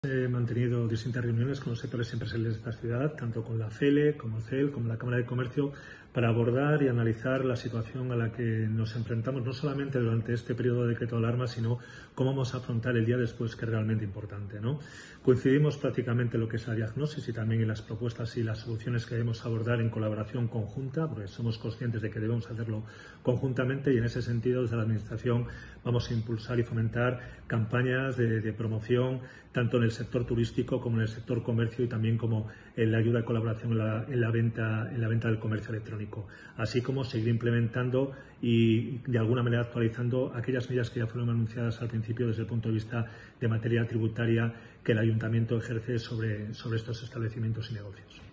He mantenido distintas reuniones con los sectores empresariales de esta ciudad, tanto con la FELE, como el CEL, como la Cámara de Comercio, para abordar y analizar la situación a la que nos enfrentamos, no solamente durante este periodo de decreto de alarma, sino cómo vamos a afrontar el día después, que es realmente importante, ¿no? Coincidimos prácticamente en lo que es la diagnosis y también en las propuestas y las soluciones que debemos abordar en colaboración conjunta, porque somos conscientes de que debemos hacerlo conjuntamente, y en ese sentido, desde la Administración, vamos a impulsar y fomentar campañas de promoción, tanto en el sector turístico como en el sector comercio, y también como en la ayuda y colaboración en la venta del comercio electrónico, así como seguir implementando y de alguna manera actualizando aquellas medidas que ya fueron anunciadas al principio desde el punto de vista de materia tributaria que el Ayuntamiento ejerce sobre estos establecimientos y negocios.